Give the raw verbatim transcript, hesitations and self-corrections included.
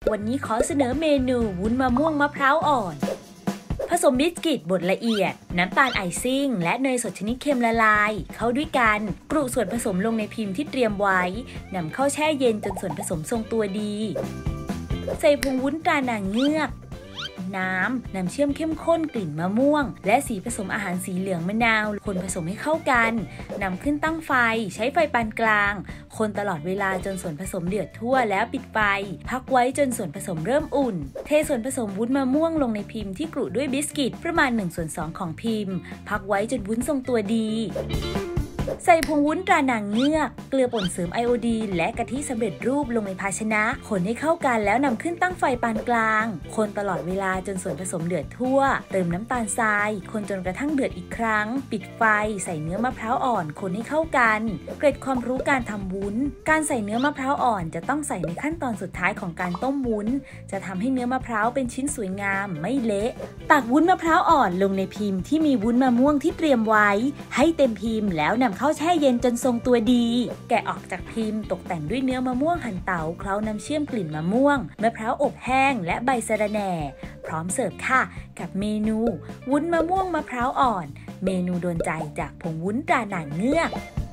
วันนี้ขอเสนอเมนูวุ้นมะม่วงมะพร้าวอ่อนผสมบิสกิตบดละเอียดน้ำตาลไอซิ่งและเนยสดชนิดเค็มละลายเข้าด้วยกันกรุส่วนผสมลงในพิมพ์ที่เตรียมไว้นำเข้าแช่เย็นจนส่วนผสมทรงตัวดีใส่ผงวุ้นตรานางเงือกน้ำน้ำเชื่อมเข้มข้นกลิ่นมะม่วงและสีผสมอาหารสีเหลืองมะนาวคนผสมให้เข้ากันนำขึ้นตั้งไฟใช้ไฟปานกลางคนตลอดเวลาจนส่วนผสมเดือดทั่วแล้วปิดไฟพักไว้จนส่วนผสมเริ่มอุ่นเทส่วนผสมวุ้นมะม่วงลงในพิมพ์ที่กรุด้วยบิสกิตประมาณหนึ่งส่วนสองของพิมพ์พักไว้จนวุ้นทรงตัวดีใส่ผงวุ้นตรานางเงือกเกลือป่นเสริมไอโอดีนและกะทิสำเร็จรูปลงในภาชนะคนให้เข้ากันแล้วนำขึ้นตั้งไฟปานกลางคนตลอดเวลาจนส่วนผสมเดือดทั่วเติมน้ำตาลทรายคนจนกระทั่งเดือดอีกครั้งปิดไฟใส่เนื้อมะพร้าวอ่อนคนให้เข้ากันเกร็ดความรู้การทำวุ้นการใส่เนื้อมะพร้าวอ่อนจะต้องใส่ในขั้นตอนสุดท้ายของการต้มวุ้นจะทำให้เนื้อมะพร้าวเป็นชิ้นสวยงามไม่เละตักวุ้นมะพร้าวอ่อนลงในพิมพ์ที่มีวุ้นมะม่วงที่เตรียมไว้ให้เต็มพิมพ์แล้วนำเข้าแช่เย็นจนทรงตัวดีแกะออกจากพิมพ์ตกแต่งด้วยเนื้อมะม่วงหั่นเตาเคล้าน้ำเชื่อมกลิ่นมะม่วงมะพร้าวอบแห้งและใบสะระแหน่พร้อมเสิร์ฟค่ะกับเมนูวุ้นมะม่วงมะพร้าวอ่อนเมนูโดนใจจากผงวุ้นตรานางเงือก